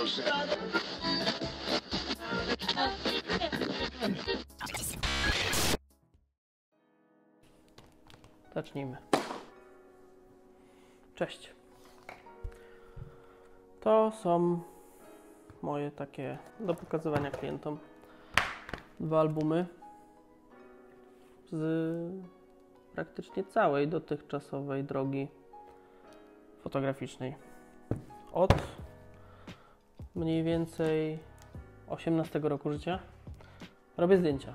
Zacznijmy. Cześć. To są moje takie do pokazywania klientom 2 albumy z praktycznie całej dotychczasowej drogi fotograficznej. Od mniej więcej 18 roku życia robię zdjęcia.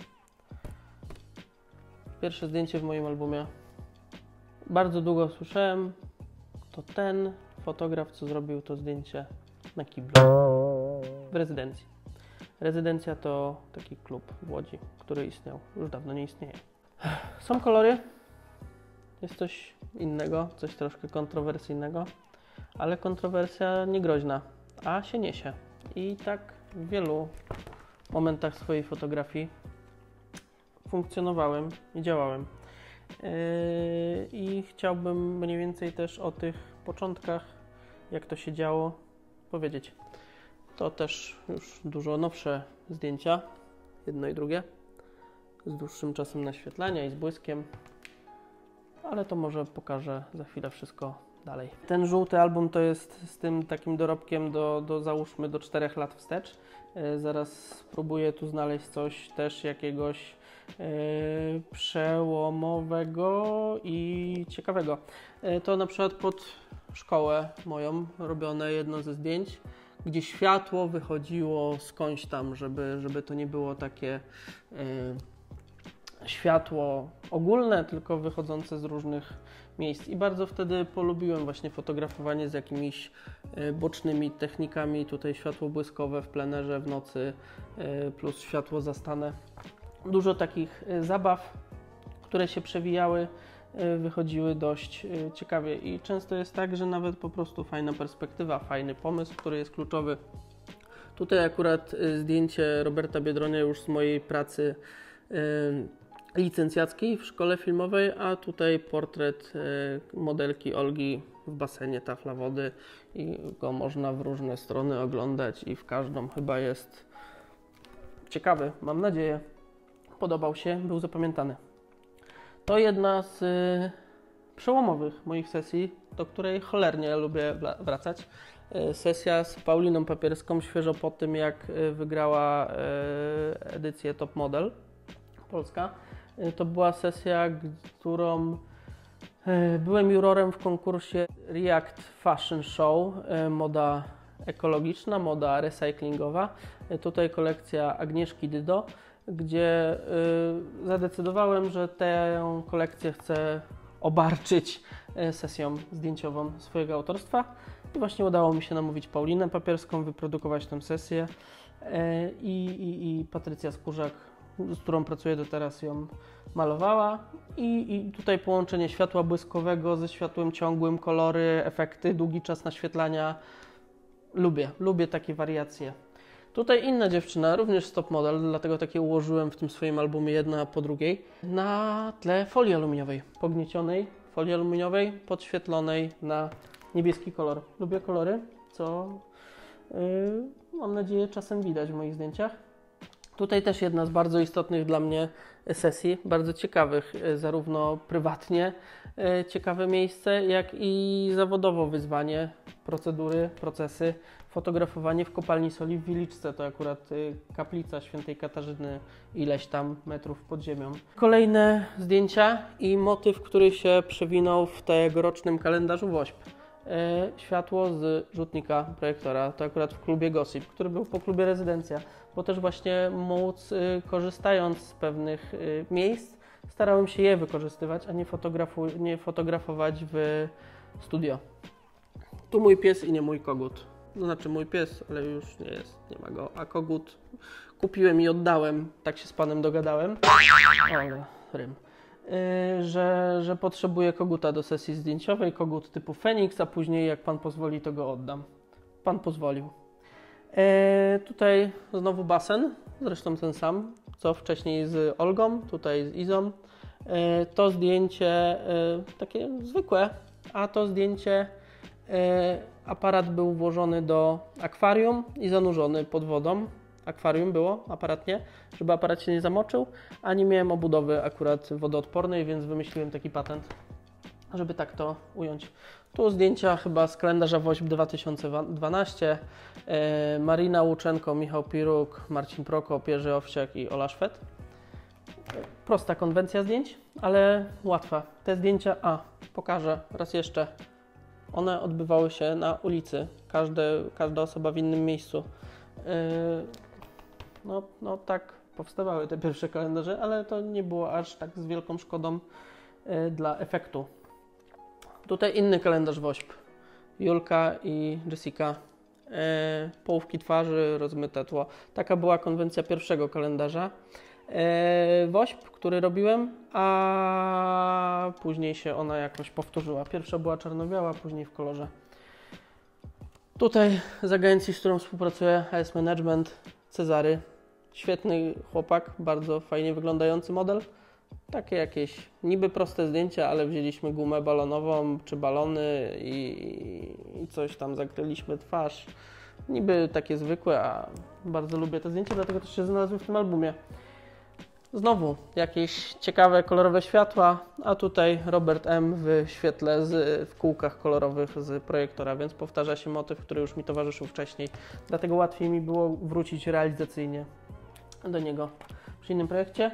Pierwsze zdjęcie w moim albumie. Bardzo długo słyszałem, to ten fotograf, co zrobił to zdjęcie na kiblu w rezydencji. Rezydencja to taki klub w Łodzi, który istniał, już dawno nie istnieje. Są kolory, jest coś innego, coś troszkę kontrowersyjnego, ale kontrowersja niegroźna, a się niesie. I tak w wielu momentach swojej fotografii funkcjonowałem i działałem. I chciałbym mniej więcej też o tych początkach, jak to się działo, powiedzieć. To też już dużo nowsze zdjęcia, jedno i drugie, z dłuższym czasem naświetlania i z błyskiem, ale to może pokażę za chwilę wszystko dalej. Ten żółty album to jest z tym takim dorobkiem załóżmy do 4 lat wstecz. Zaraz spróbuję tu znaleźć coś też jakiegoś przełomowego i ciekawego. To na przykład pod szkołę moją robione jedno ze zdjęć, gdzie światło wychodziło skądś tam, żeby to nie było takie światło ogólne, tylko wychodzące z różnych miejsc. I bardzo wtedy polubiłem właśnie fotografowanie z jakimiś bocznymi technikami. Tutaj światło błyskowe w plenerze w nocy plus światło zastane. Dużo takich zabaw, które się przewijały, wychodziły dość ciekawie i często jest tak, że nawet po prostu fajna perspektywa, fajny pomysł, który jest kluczowy. Tutaj akurat zdjęcie Roberta Biedronia już z mojej pracy licencjackiej w szkole filmowej, a tutaj portret modelki Olgi w basenie, tafla wody i go można w różne strony oglądać i w każdą chyba jest ciekawy, mam nadzieję. Podobał się, był zapamiętany. To jedna z przełomowych moich sesji, do której cholernie lubię wracać. Sesja z Pauliną Papierską, świeżo po tym, jak wygrała edycję Top Model Polska. To była sesja, którą byłem jurorem w konkursie React Fashion Show, moda ekologiczna, moda recyklingowa. Tutaj kolekcja Agnieszki Dydo, gdzie zadecydowałem, że tę kolekcję chcę obarczyć sesją zdjęciową swojego autorstwa i właśnie udało mi się namówić Paulinę Papierską, wyprodukować tę sesję i Patrycja Skórzak, z którą pracuję do teraz, ją malowała i tutaj połączenie światła błyskowego ze światłem ciągłym, kolory, efekty, długi czas naświetlania. Lubię takie wariacje. Tutaj inna dziewczyna, również stop model, dlatego takie ułożyłem w tym swoim albumie jedna po drugiej, na tle folii aluminiowej, pogniecionej folii aluminiowej, podświetlonej na niebieski kolor. Lubię kolory, co mam nadzieję czasem widać w moich zdjęciach. Tutaj też jedna z bardzo istotnych dla mnie sesji, bardzo ciekawych, zarówno prywatnie ciekawe miejsce, jak i zawodowo wyzwanie, procedury, procesy, fotografowanie w kopalni soli w Wiliczce, to akurat kaplica świętej Katarzyny, ileś tam metrów pod ziemią. Kolejne zdjęcia i motyw, który się przewinął w tegorocznym kalendarzu WOŚP. Światło z rzutnika projektora, to akurat w klubie Gossip, który był po klubie Rezydencja, bo też właśnie móc, korzystając z pewnych miejsc, starałem się je wykorzystywać, a nie fotografować w studio. Tu mój pies i nie mój kogut. To znaczy mój pies, ale już nie jest, nie ma go, a kogut kupiłem i oddałem, tak się z panem dogadałem. O, rym. Że potrzebuję koguta do sesji zdjęciowej, kogut typu Feniks, a później jak pan pozwoli, to go oddam. Pan pozwolił. Tutaj znowu basen, zresztą ten sam, co wcześniej z Olgą, tutaj z Izą. To zdjęcie takie zwykłe, a to zdjęcie aparat był włożony do akwarium i zanurzony pod wodą. Akwarium było, aparat nie, żeby aparat się nie zamoczył, a nie miałem obudowy akurat wodoodpornej, więc wymyśliłem taki patent, żeby tak to ująć. Tu zdjęcia chyba z kalendarza WOŚP 2012. Marina Łuczenko, Michał Piruk, Marcin Prokop, Jerzy Owsiak i Ola Szwed. Prosta konwencja zdjęć, ale łatwa. Te zdjęcia, pokażę raz jeszcze. One odbywały się na ulicy. Każda osoba w innym miejscu. No tak powstawały te pierwsze kalendarze, ale to nie było aż tak z wielką szkodą dla efektu. Tutaj inny kalendarz WOŚP. Julka i Jessica. Połówki twarzy, rozmyte tło. Taka była konwencja pierwszego kalendarza WOŚP, który robiłem, a później się ona jakoś powtórzyła. Pierwsza była czarno-biała, później w kolorze. Tutaj z agencji, z którą współpracuję, AS Management, Cezary. Świetny chłopak, bardzo fajnie wyglądający model. Takie jakieś niby proste zdjęcia, ale wzięliśmy gumę balonową czy balony i coś tam zakryliśmy twarz. Niby takie zwykłe, a bardzo lubię te zdjęcia, dlatego też się znalazły w tym albumie. Znowu jakieś ciekawe, kolorowe światła, a tutaj Robert M. w świetle w kółkach kolorowych z projektora, więc powtarza się motyw, który już mi towarzyszył wcześniej. Dlatego łatwiej mi było wrócić realizacyjnie do niego przy innym projekcie.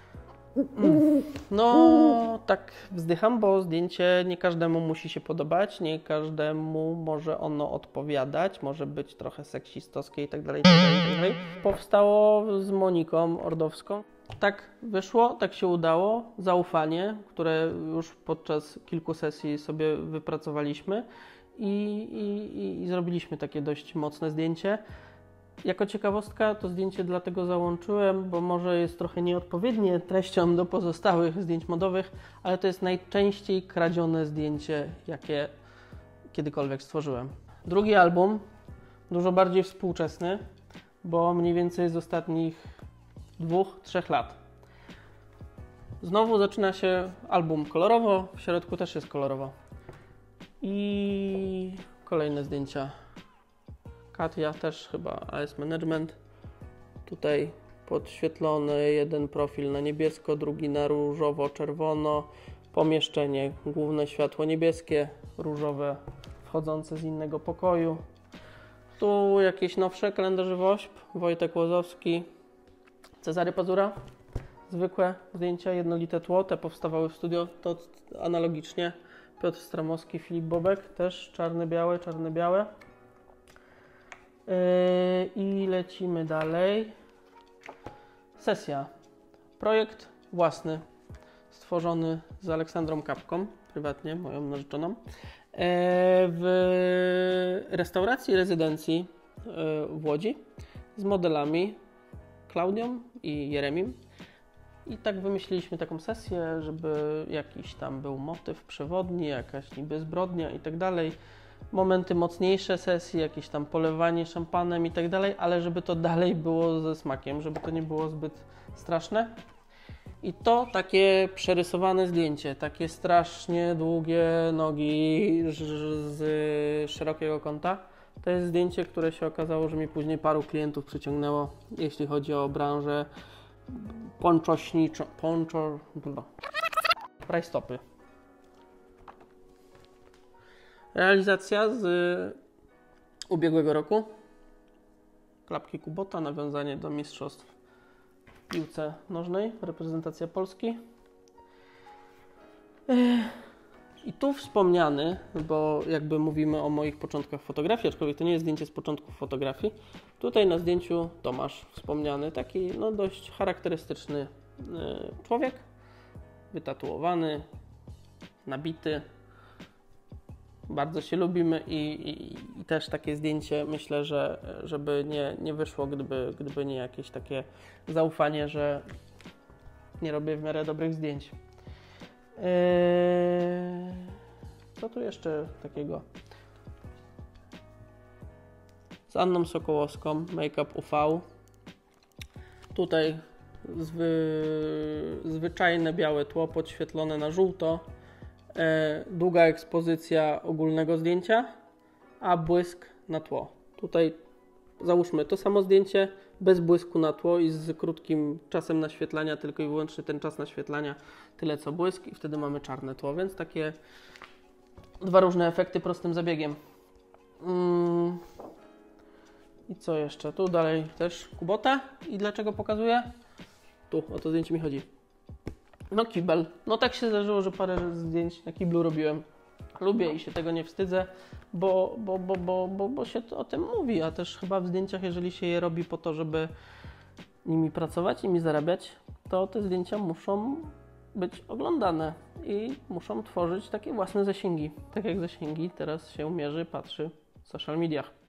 No, tak wzdycham, bo zdjęcie nie każdemu musi się podobać, nie każdemu może ono odpowiadać, może być trochę seksistowskie itd. Powstało z Moniką Ordowską. Tak wyszło, tak się udało, zaufanie, które już podczas kilku sesji sobie wypracowaliśmy i zrobiliśmy takie dość mocne zdjęcie. Jako ciekawostka to zdjęcie dlatego załączyłem, bo może jest trochę nieodpowiednie treścią do pozostałych zdjęć modowych, ale to jest najczęściej kradzione zdjęcie, jakie kiedykolwiek stworzyłem. Drugi album, dużo bardziej współczesny, bo mniej więcej z ostatnich 2-3 lat. Znowu zaczyna się album kolorowo, w środku też jest kolorowo. I kolejne zdjęcia. Katia też chyba AS Management. Tutaj podświetlony jeden profil na niebiesko, drugi na różowo-czerwono. Pomieszczenie, główne światło niebieskie, różowe wchodzące z innego pokoju. Tu jakieś nowsze kalendarze WOŚP. Wojtek Łozowski, Cezary Pazura. Zwykłe zdjęcia, jednolite tło. Te powstawały w studio, to analogicznie. Piotr Stramowski, Filip Bobek, też czarne-białe, czarne-białe. I lecimy dalej. Sesja. Projekt własny, stworzony z Aleksandrą Kapką, prywatnie, moją narzeczoną, w restauracji, rezydencji w Łodzi z modelami Klaudią i Jeremim. I tak wymyśliliśmy taką sesję, żeby jakiś tam był motyw przewodni, jakaś niby zbrodnia i tak dalej. Momenty mocniejsze sesji, jakieś tam polewanie szampanem i tak dalej, ale żeby to dalej było ze smakiem, żeby to nie było zbyt straszne. I to takie przerysowane zdjęcie, takie strasznie długie nogi z szerokiego kąta. To jest zdjęcie, które się okazało, że mi później paru klientów przyciągnęło, jeśli chodzi o branżę rajstopy. Realizacja z ubiegłego roku. Klapki Kubota, nawiązanie do mistrzostw w piłce nożnej, reprezentacja Polski. I tu wspomniany, bo jakby mówimy o moich początkach fotografii, aczkolwiek to nie jest zdjęcie z początków fotografii. Tutaj na zdjęciu Tomasz wspomniany, taki dość charakterystyczny człowiek, wytatuowany, nabity. Bardzo się lubimy i też takie zdjęcie myślę, żeby nie wyszło, gdyby nie jakieś takie zaufanie, że nie robię w miarę dobrych zdjęć. Co tu jeszcze takiego? Z Anną Sokołowską, Make-up UV. Tutaj zwyczajne białe tło podświetlone na żółto. Długa ekspozycja ogólnego zdjęcia a błysk na tło. Tutaj załóżmy to samo zdjęcie bez błysku na tło i z krótkim czasem naświetlania, tylko i wyłącznie ten czas naświetlania, tyle co błysk i wtedy mamy czarne tło, więc takie dwa różne efekty prostym zabiegiem. I co jeszcze? Tu dalej też Kubota. I dlaczego pokazuję? Tu, o to zdjęcie mi chodzi. No kibel. No tak się zdarzyło, że parę zdjęć na kiblu robiłem. Lubię i się tego nie wstydzę, bo się o tym mówi, a też chyba w zdjęciach, jeżeli się je robi po to, żeby nimi pracować, nimi zarabiać, to te zdjęcia muszą być oglądane i muszą tworzyć takie własne zasięgi. Tak jak zasięgi teraz się mierzy, patrzy w social mediach.